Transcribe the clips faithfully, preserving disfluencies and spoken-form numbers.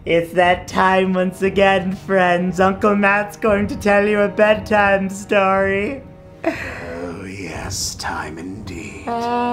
It's that time once again, friends. Uncle Matt's going to tell you a bedtime story. Oh, yes, time indeed.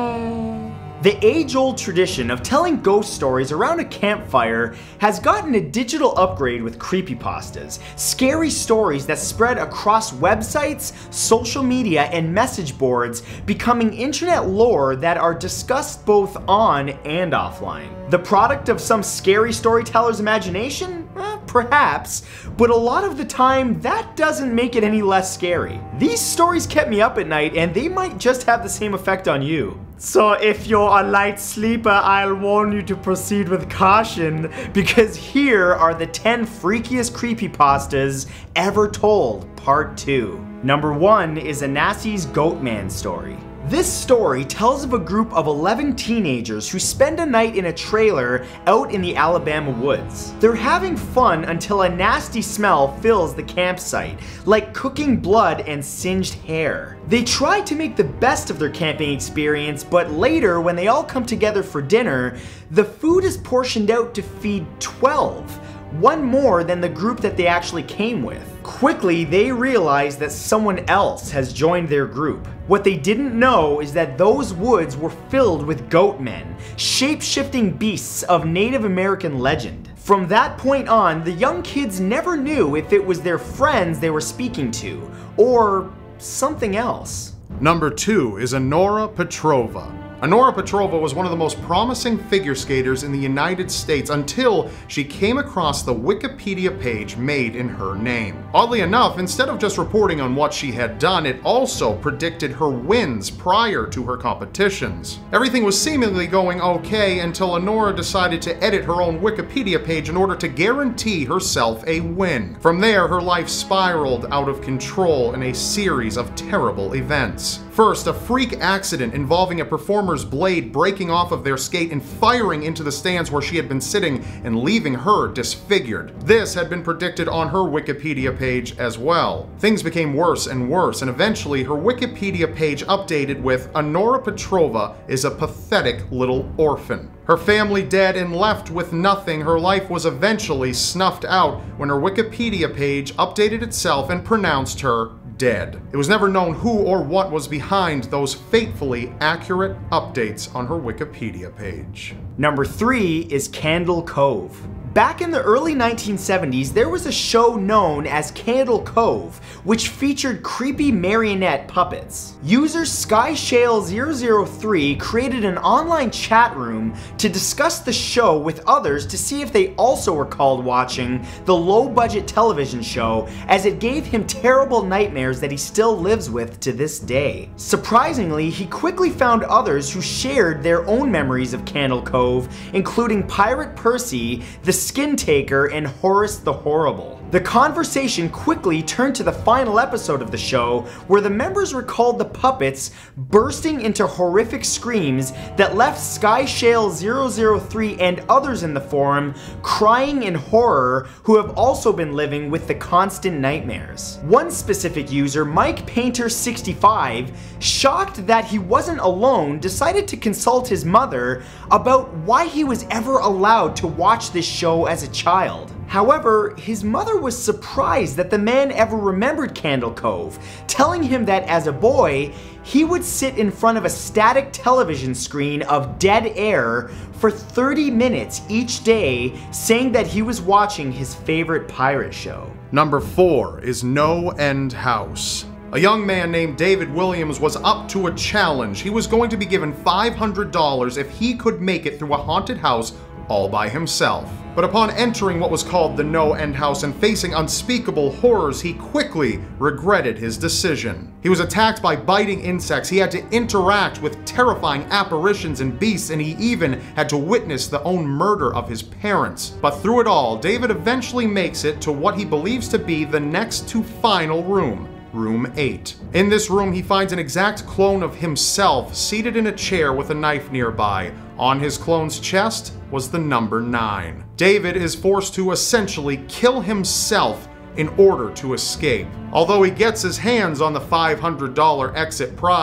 The age-old tradition of telling ghost stories around a campfire has gotten a digital upgrade with creepypastas, scary stories that spread across websites, social media, and message boards, becoming internet lore that are discussed both on and offline. The product of some scary storyteller's imagination? Eh, perhaps, but a lot of the time that doesn't make it any less scary. These stories kept me up at night, and they might just have the same effect on you. So if you're a light sleeper, I'll warn you to proceed with caution, because here are the ten freakiest creepypastas ever told, part two. Number one is Anassi's Goatman story. This story tells of a group of eleven teenagers who spend a night in a trailer out in the Alabama woods. They're having fun until a nasty smell fills the campsite, like cooking blood and singed hair. They try to make the best of their camping experience, but later, when they all come together for dinner, the food is portioned out to feed twelve. One more than the group that they actually came with. Quickly, they realize that someone else has joined their group. What they didn't know is that those woods were filled with goatmen, shape-shifting beasts of Native American legend. From that point on, the young kids never knew if it was their friends they were speaking to, or something else. Number two is Anora Petrova. Anora Petrova was one of the most promising figure skaters in the United States until she came across the Wikipedia page made in her name. Oddly enough, instead of just reporting on what she had done, it also predicted her wins prior to her competitions. Everything was seemingly going okay until Anora decided to edit her own Wikipedia page in order to guarantee herself a win. From there, her life spiraled out of control in a series of terrible events. First, a freak accident involving a performer's blade breaking off of their skate and firing into the stands where she had been sitting and leaving her disfigured. This had been predicted on her Wikipedia page as well. Things became worse and worse, and eventually her Wikipedia page updated with Anora Petrova is a pathetic little orphan. Her family dead and left with nothing, her life was eventually snuffed out when her Wikipedia page updated itself and pronounced her dead. It was never known who or what was behind those fatefully accurate updates on her Wikipedia page. Number three is Candle Cove. Back in the early nineteen seventies, there was a show known as Candle Cove, which featured creepy marionette puppets. User SkyShale zero zero three created an online chat room to discuss the show with others to see if they also recalled watching the low-budget television show, as it gave him terrible nightmares that he still lives with to this day. Surprisingly, he quickly found others who shared their own memories of Candle Cove, including Pirate Percy, the Skin Taker, and Horace the Horrible. The conversation quickly turned to the final episode of the show, where the members recalled the puppets bursting into horrific screams that left SkyShale zero zero three and others in the forum crying in horror, who have also been living with the constant nightmares. One specific user, Mike Painter sixty-five, shocked that he wasn't alone, decided to consult his mother about why he was ever allowed to watch this show as a child. However, his mother was surprised that the man ever remembered Candle Cove, telling him that as a boy, he would sit in front of a static television screen of dead air for thirty minutes each day, saying that he was watching his favorite pirate show. Number four is No End House. A young man named David Williams was up to a challenge. He was going to be given five hundred dollars if he could make it through a haunted house all by himself. But upon entering what was called the No End House and facing unspeakable horrors, he quickly regretted his decision. He was attacked by biting insects, he had to interact with terrifying apparitions and beasts, and he even had to witness the own murder of his parents. But through it all, David eventually makes it to what he believes to be the next to final room. Room eight. In this room, he finds an exact clone of himself seated in a chair with a knife nearby. On his clone's chest was the number nine. David is forced to essentially kill himself in order to escape. Although he gets his hands on the five hundred dollar exit prize,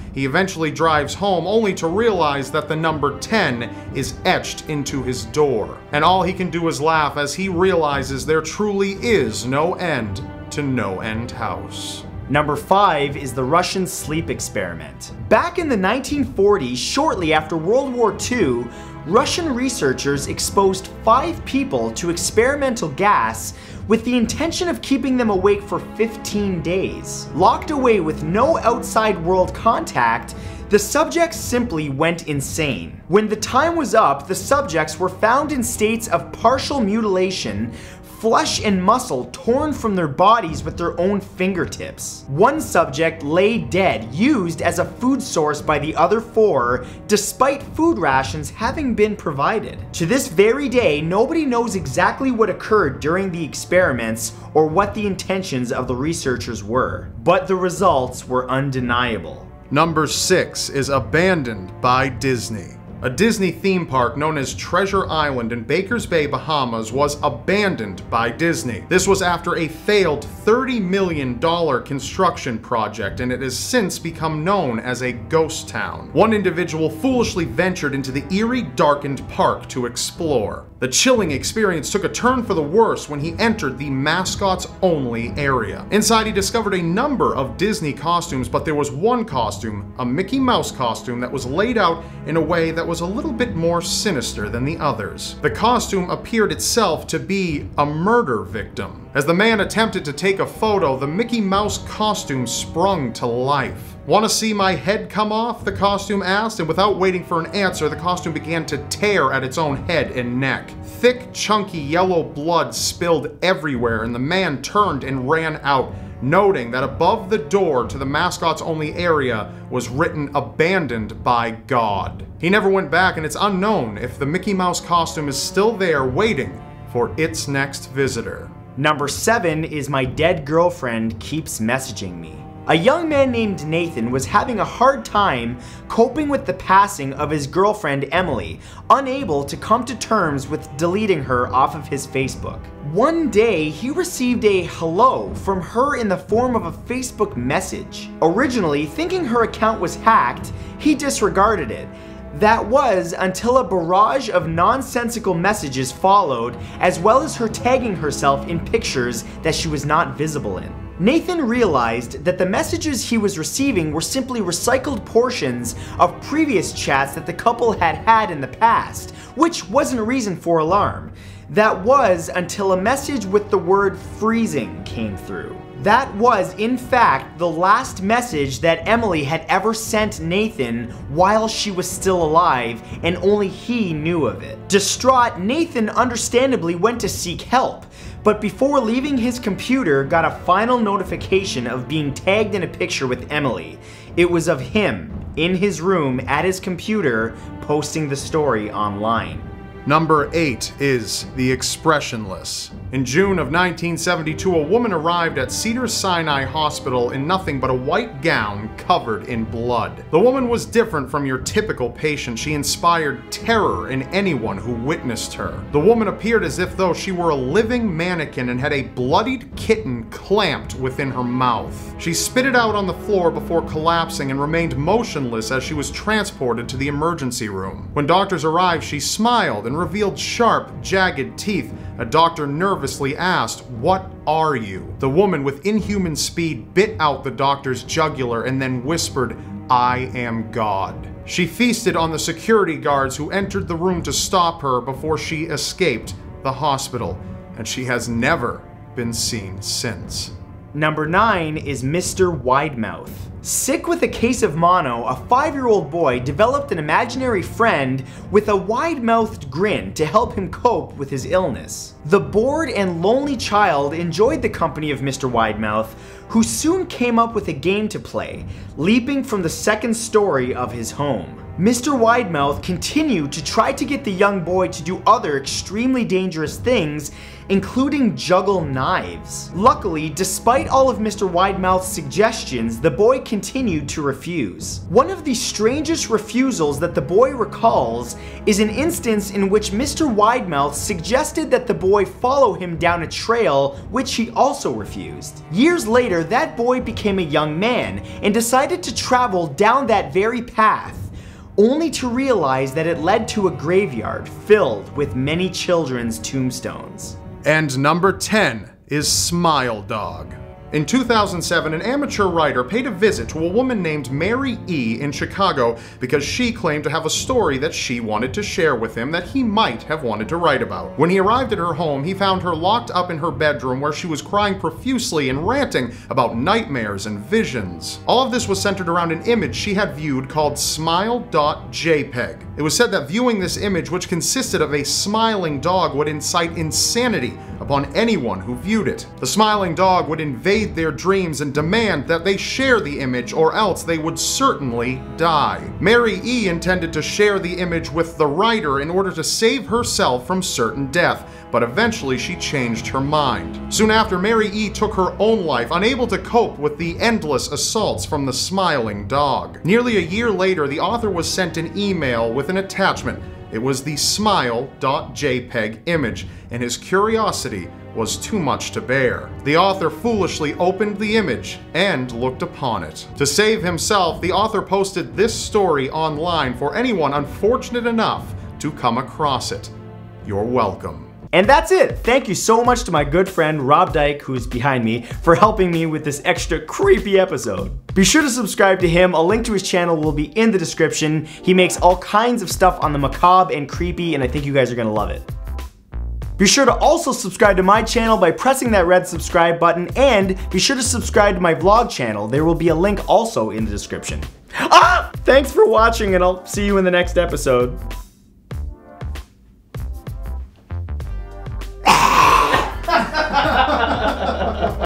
He eventually drives home only to realize that the number ten is etched into his door. And all he can do is laugh as he realizes there truly is no end to No End House. Number five is the Russian sleep experiment. Back in the nineteen forties, shortly after World War Two, Russian researchers exposed five people to experimental gas with the intention of keeping them awake for fifteen days. Locked away with no outside world contact, the subjects simply went insane. When the time was up, the subjects were found in states of partial mutilation, flesh and muscle torn from their bodies with their own fingertips. One subject lay dead, used as a food source by the other four, despite food rations having been provided. To this very day, nobody knows exactly what occurred during the experiments or what the intentions of the researchers were, but the results were undeniable. Number six is Abandoned by Disney. A Disney theme park known as Treasure Island in Bakers Bay, Bahamas was abandoned by Disney. This was after a failed thirty million dollar construction project, and it has since become known as a ghost town. One individual foolishly ventured into the eerie, darkened park to explore. The chilling experience took a turn for the worse when he entered the mascots only area. Inside, he discovered a number of Disney costumes, but there was one costume, a Mickey Mouse costume, that was laid out in a way that was a little bit more sinister than the others. The costume appeared itself to be a murder victim. As the man attempted to take a photo, the Mickey Mouse costume sprung to life. "Want to see my head come off?" the costume asked, and without waiting for an answer, the costume began to tear at its own head and neck. Thick, chunky yellow blood spilled everywhere, and the man turned and ran out, noting that above the door to the mascots only area was written "Abandoned by God." He never went back, and it's unknown if the Mickey Mouse costume is still there waiting for its next visitor. Number seven is My Dead Girlfriend Keeps Messaging Me. A young man named Nathan was having a hard time coping with the passing of his girlfriend Emily, unable to come to terms with deleting her off of his Facebook. One day, he received a hello from her in the form of a Facebook message. Originally, thinking her account was hacked, he disregarded it. That was until a barrage of nonsensical messages followed, as well as her tagging herself in pictures that she was not visible in. Nathan realized that the messages he was receiving were simply recycled portions of previous chats that the couple had had in the past, which wasn't a reason for alarm. That was until a message with the word freezing came through. That was, in fact, the last message that Emily had ever sent Nathan while she was still alive, and only he knew of it. Distraught, Nathan understandably went to seek help, but before leaving his computer, got a final notification of being tagged in a picture with Emily. It was of him, in his room, at his computer, posting the story online. Number eight is The Expressionless. In June of nineteen seventy-two, a woman arrived at Cedars-Sinai Hospital in nothing but a white gown covered in blood. The woman was different from your typical patient. She inspired terror in anyone who witnessed her. The woman appeared as if though she were a living mannequin and had a bloodied kitten clamped within her mouth. She spit it out on the floor before collapsing and remained motionless as she was transported to the emergency room. When doctors arrived, she smiled and revealed sharp, jagged teeth. A doctor nervously asked, "What are you?" The woman with inhuman speed bit out the doctor's jugular and then whispered, "I am God." She feasted on the security guards who entered the room to stop her before she escaped the hospital, and she has never been seen since. Number nine is Mister Widemouth. Sick with a case of mono, a five-year-old boy developed an imaginary friend with a wide-mouthed grin to help him cope with his illness. The bored and lonely child enjoyed the company of Mister Widemouth, who soon came up with a game to play, leaping from the second story of his home. Mister Widemouth continued to try to get the young boy to do other extremely dangerous things, including juggle knives. Luckily, despite all of Mister Widemouth's suggestions, the boy continued to refuse. One of the strangest refusals that the boy recalls is an instance in which Mister Widemouth suggested that the boy follow him down a trail, which he also refused. Years later, that boy became a young man and decided to travel down that very path, only to realize that it led to a graveyard filled with many children's tombstones. And number ten is Smile Dog. In two thousand seven, an amateur writer paid a visit to a woman named Mary E. in Chicago because she claimed to have a story that she wanted to share with him that he might have wanted to write about. When he arrived at her home, he found her locked up in her bedroom where she was crying profusely and ranting about nightmares and visions. All of this was centered around an image she had viewed called smile dot J peg. It was said that viewing this image, which consisted of a smiling dog, would incite insanity upon anyone who viewed it. The smiling dog would invade their dreams and demand that they share the image or else they would certainly die. Mary E. intended to share the image with the writer in order to save herself from certain death, but eventually she changed her mind. Soon after, Mary E. took her own life, unable to cope with the endless assaults from the smiling dog. Nearly a year later, the author was sent an email with an attachment. It was the smile dot J peg image, and his curiosity was too much to bear. The author foolishly opened the image and looked upon it. To save himself, the author posted this story online for anyone unfortunate enough to come across it. You're welcome. And that's it! Thank you so much to my good friend Rob Dyke, who's behind me, for helping me with this extra creepy episode. Be sure to subscribe to him. A link to his channel will be in the description. He makes all kinds of stuff on the macabre and creepy, and I think you guys are gonna love it. Be sure to also subscribe to my channel by pressing that red subscribe button, and be sure to subscribe to my vlog channel. There will be a link also in the description. Ah! Thanks for watching, and I'll see you in the next episode.